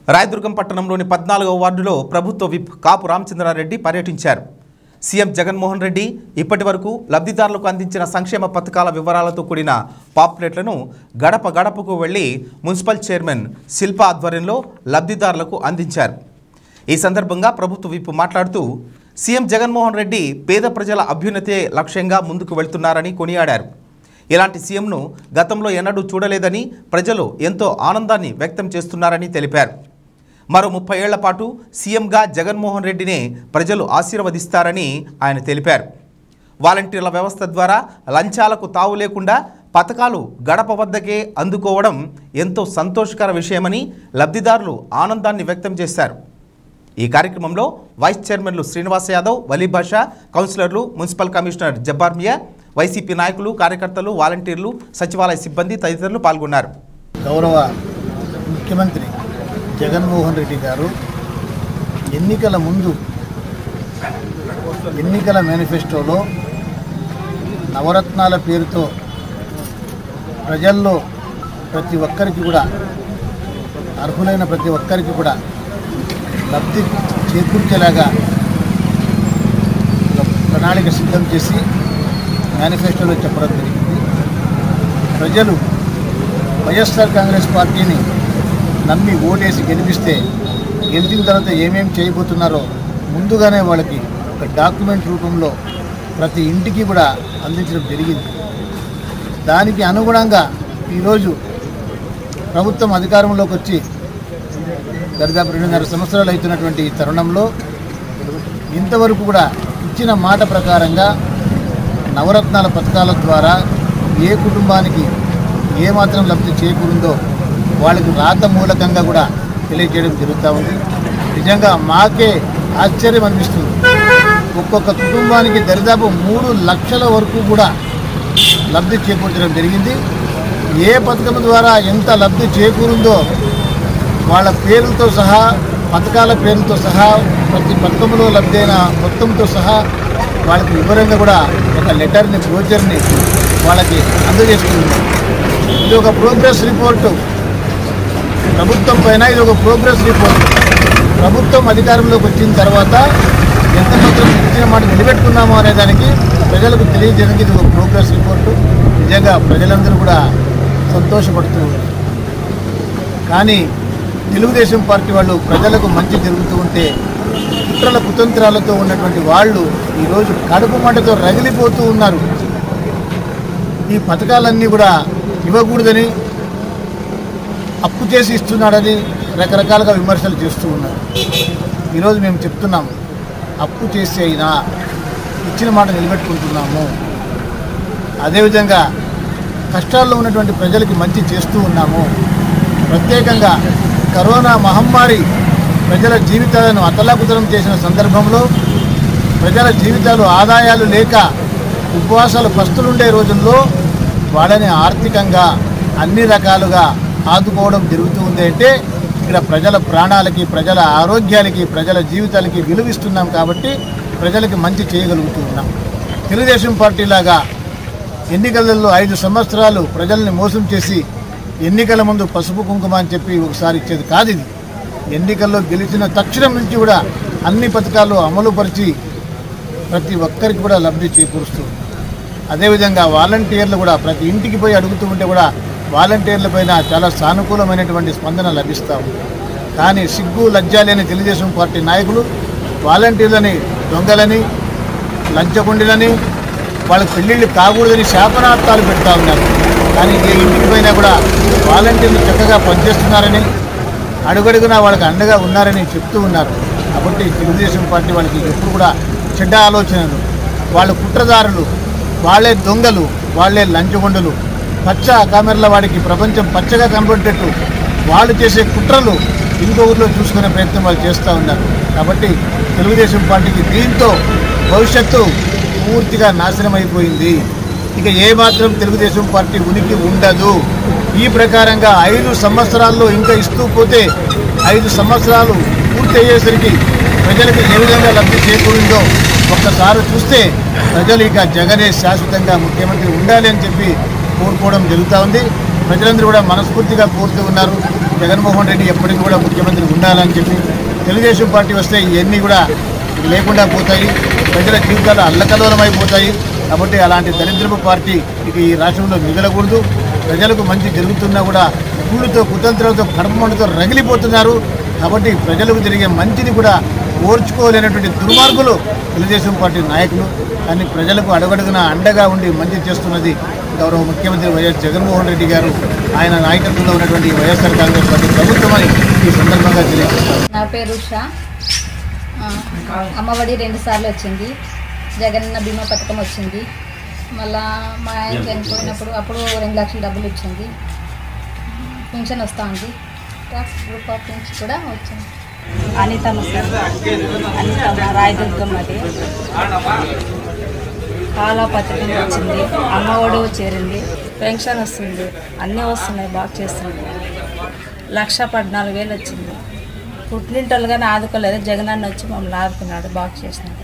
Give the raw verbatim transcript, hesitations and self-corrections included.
రాయదుర్గం పట్టణంలోని పద్నాలుగవ వార్డులో ప్రభుత్వ విప్ కాపు రామచంద్రారెడ్డి పర్యటించారు. సీఎం జగన్మోహన్ రెడ్డి ఇప్పటివరకు లబ్ధిదారులకు అందించిన సంక్షేమ పథకాల వివరాలతో కూడిన పాంప్లెట్లను గడప గడపకు వెళ్లి మున్సిపల్ చైర్మన్ శిల్ప ఆధ్వర్యంలో లబ్ధిదారులకు అందించారు. ఈ సందర్భంగా ప్రభుత్వ విప్ మాట్లాడుతూ సీఎం జగన్మోహన్ రెడ్డి పేద ప్రజల అభ్యున్నతే లక్ష్యంగా ముందుకు వెళ్తున్నారని కొనియాడారు. ఇలాంటి సీఎంను గతంలో ఎన్నడూ చూడలేదని ప్రజలు ఎంతో ఆనందాన్ని వ్యక్తం చేస్తున్నారని తెలిపారు. మరో ముప్పై ఏళ్ల పాటు సీఎంగా జగన్మోహన్ రెడ్డినే ప్రజలు ఆశీర్వదిస్తారని ఆయన తెలిపారు. వాలంటీర్ల వ్యవస్థ ద్వారా లంచాలకు తావు లేకుండా పథకాలు గడప వద్దకే అందుకోవడం ఎంతో సంతోషకర విషయమని లబ్ధిదారులు ఆనందాన్ని వ్యక్తం చేశారు. ఈ కార్యక్రమంలో వైస్ చైర్మన్లు శ్రీనివాస్ యాదవ్, వలీభాష, కౌన్సిలర్లు, మున్సిపల్ కమిషనర్ జబ్బార్ మియా, వైసీపీ నాయకులు, కార్యకర్తలు, వాలంటీర్లు, సచివాలయ సిబ్బంది తదితరులు పాల్గొన్నారు. గౌరవ ముఖ్యమంత్రి జగన్మోహన్ రెడ్డి గారు ఎన్నికల ముందు ఎన్నికల మేనిఫెస్టోలో నవరత్నాల పేరుతో ప్రజల్లో ప్రతి ఒక్కరికి కూడా అర్హులైన ప్రతి ఒక్కరికి కూడా లబ్ధి చేకూర్చేలాగా ప్రణాళిక సిద్ధం చేసి మేనిఫెస్టోలో చెప్పడం జరిగింది. ప్రజలు వైఎస్ఆర్ కాంగ్రెస్ పార్టీని నమ్మి ఓటేసి గెలిపిస్తే గెలిచిన తర్వాత ఏమేమి చేయబోతున్నారో ముందుగానే వాళ్ళకి ఒక డాక్యుమెంట్ రూపంలో ప్రతి ఇంటికి కూడా అందించడం జరిగింది. దానికి అనుగుణంగా ఈరోజు ప్రభుత్వం అధికారంలోకి వచ్చి దాదాపు రెండున్నర సంవత్సరాలు అవుతున్నటువంటి ఈ తరుణంలో ఇంతవరకు కూడా ఇచ్చిన మాట ప్రకారంగా నవరత్నాల పథకాల ద్వారా ఏ కుటుంబానికి ఏమాత్రం లబ్ధి చేకూరిందో వాళ్ళకి రాత మూలకంగా కూడా తెలియజేయడం జరుగుతూ ఉంది. నిజంగా మాకే ఆశ్చర్యం అనిపిస్తుంది. ఒక్కొక్క కుటుంబానికి దరిదాపు మూడు లక్షల వరకు కూడా లబ్ధి చేకూర్చడం జరిగింది. ఏ పథకం ద్వారా ఎంత లబ్ధి చేకూరిందో వాళ్ళ పేర్లతో సహా, పథకాల పేర్లతో సహా, ప్రతి పథకంలో లబ్ధి అయిన మొత్తంతో సహా వాళ్ళకి వివరంగా కూడా ఒక లెటర్ని, బ్రోచర్ని వాళ్ళకి అందజేస్తుంది. ఇది ఒక ప్రోగ్రెస్ రిపోర్టు ప్రభుత్వం పైన. ఇది ఒక ప్రోగ్రెస్ రిపోర్ట్. ప్రభుత్వం అధికారంలోకి వచ్చిన తర్వాత ఎంత మాత్రం ఇచ్చిన మాట నిలబెట్టుకున్నామో అనే దానికి ప్రజలకు తెలియజేయడానికి ఇది ఒక ప్రోగ్రెస్ రిపోర్టు. నిజంగా ప్రజలందరూ కూడా సంతోషపడుతూ, కానీ తెలుగుదేశం పార్టీ వాళ్ళు ప్రజలకు మంచి జరుగుతూ ఉంటే కుట్రల కుతంత్రాలతో ఉన్నటువంటి వాళ్ళు ఈరోజు కడుపు మంటతో రగిలిపోతూ ఉన్నారు. ఈ పథకాలన్నీ కూడా ఇవ్వకూడదని, అప్పు చేసి ఇస్తున్నాడని రకరకాలుగా విమర్శలు చేస్తూ ఉన్నారు. ఈరోజు మేము చెప్తున్నాము, అప్పు చేసి అయినా ఇచ్చిన మాట నిలబెట్టుకుంటున్నాము. అదేవిధంగా కష్టాల్లో ఉన్నటువంటి ప్రజలకి మంచి చేస్తూ ఉన్నాము. ప్రత్యేకంగా కరోనా మహమ్మారి ప్రజల జీవితాలను అతలాకుతలం చేసిన సందర్భంలో ప్రజల జీవితాలు ఆదాయాలు లేక ఉపవాసాలు పస్తులుండే రోజుల్లో వాళ్ళని ఆర్థికంగా అన్ని రకాలుగా ఆదుకోవడం జరుగుతూ ఉంది. అంటే ఇక్కడ ప్రజల ప్రాణాలకి, ప్రజల ఆరోగ్యాలకి, ప్రజల జీవితాలకి విలువిస్తున్నాం కాబట్టి ప్రజలకి మంచి చేయగలుగుతూ ఉన్నాం. తెలుగుదేశం పార్టీలాగా ఎన్నికలలో ఐదు సంవత్సరాలు ప్రజల్ని మోసం చేసి ఎన్నికల ముందు పసుపు కుంకుమ అని చెప్పి ఒకసారి ఇచ్చేది కాదు. ఇది ఎన్నికల్లో గెలిచిన తక్షణం నుంచి కూడా అన్ని పథకాలు అమలుపరిచి ప్రతి ఒక్కరికి కూడా లబ్ధి చేకూరుస్తూ, అదేవిధంగా వాలంటీర్లు కూడా ప్రతి ఇంటికి పోయి అడుగుతూ ఉంటే కూడా వాలంటీర్ల పైన చాలా సానుకూలమైనటువంటి స్పందన లభిస్తాము. కానీ సిగ్గు లజ్జ లేని తెలుగుదేశం పార్టీ నాయకులు వాలంటీర్లని దొంగలని, లంచగొండిలని, వాళ్ళకి పెళ్ళిళ్ళు కాకూడదని శాపనార్థాలు పెడతా ఉన్నారు. కానీ ఏ ఇంటికి పోయినా కూడా వాలంటీర్లు చక్కగా పనిచేస్తున్నారని, అడుగడుగునా వాళ్ళకి అండగా ఉన్నారని చెప్తూ ఉన్నారు. కాబట్టి తెలుగుదేశం పార్టీ వాళ్ళకి ఎప్పుడు కూడా చెడ్డ ఆలోచనలు, వాళ్ళు కుట్రదారులు, వాళ్ళే దొంగలు, వాళ్ళే లంచగొండలు, పచ్చ కామెర్ల వాడికి ప్రపంచం పచ్చగా కనబడేటట్టు వాళ్ళు చేసే కుట్రలు ఇంకో ఊరిలో చూసుకునే ప్రయత్నం వాళ్ళు చేస్తూ ఉన్నారు. కాబట్టి తెలుగుదేశం పార్టీకి దీంతో భవిష్యత్తు పూర్తిగా నాశనం అయిపోయింది. ఇక ఏమాత్రం తెలుగుదేశం పార్టీ ఉనికి ఉండదు. ఈ ప్రకారంగా ఐదు సంవత్సరాల్లో ఇంకా ఇస్తూ పోతే ఐదు సంవత్సరాలు పూర్తి అయ్యేసరికి ప్రజలకు ఏ విధంగా లబ్ధి చేకూరిందో ఒక్కసారి చూస్తే ప్రజలు ఇక జగనే శాశ్వతంగా ముఖ్యమంత్రి ఉండాలి అని చెప్పి కోరుకోవడం జరుగుతూ ఉంది. ప్రజలందరూ కూడా మనస్ఫూర్తిగా కోరుతూ ఉన్నారు. జగన్మోహన్ రెడ్డి ఎప్పటికీ కూడా ముఖ్యమంత్రి ఉండాలని చెప్పి. తెలుగుదేశం పార్టీ వస్తే ఇవన్నీ కూడా లేకుండా పోతాయి, ప్రజల జీవితాలు అల్లకల్లోలమైపోతాయి. కాబట్టి అలాంటి దరిద్రపు పార్టీ ఇక ఈ రాష్ట్రంలో మిగలకూడదు. ప్రజలకు మంచి జరుగుతున్నా కూడా కూళ్ళతో కుతంత్రాలతో కడపమంటతో రగిలిపోతున్నారు. కాబట్టి ప్రజలకు జరిగే మంచిని కూడా ఓర్చుకోలేనటువంటి దుర్మార్గులు తెలుగుదేశం పార్టీ నాయకులు. కానీ ప్రజలకు అడుగడుగున అండగా ఉండి మంచి చేస్తున్నది గౌరవ ముఖ్యమంత్రి వైఎస్ జగన్మోహన్ రెడ్డి గారు, ఆయన నాయకత్వంలో ఉన్నటువంటి వైఎస్ఆర్ కాంగ్రెస్ పార్టీ ప్రభుత్వం అని ఈ సందర్భంగా తెలియజేస్తారు. నా పేరు ఉషా. అమ్మఒడి రెండు సార్లు వచ్చింది, జగనన్న బీమా పథకం వచ్చింది, మళ్ళా మా ఆయన చనిపోయినప్పుడు అప్పుడు రెండు లక్షల డబ్బులు వచ్చింది, పెన్షన్ వస్తూ ఉంది, గ్రూప్ ఆఫ్ పెన్షన్ కూడా వచ్చింది. అనితమ్మ సార్, అనితమ్మ రాయదుర్గమ్మది. కాలా పథకం వచ్చింది, అమ్మఒడి చేరింది, పెన్షన్ వస్తుంది, అన్నీ వస్తున్నాయి, బాగా చేస్తుంది. లక్ష పద్నాలుగు వేలు వచ్చింది. పుట్టినింటోళ్ళుగానే ఆదుకోలేదు, జగనన్న వచ్చి మమ్మల్ని ఆదుకున్నాడు, బాగా చేసినాడు.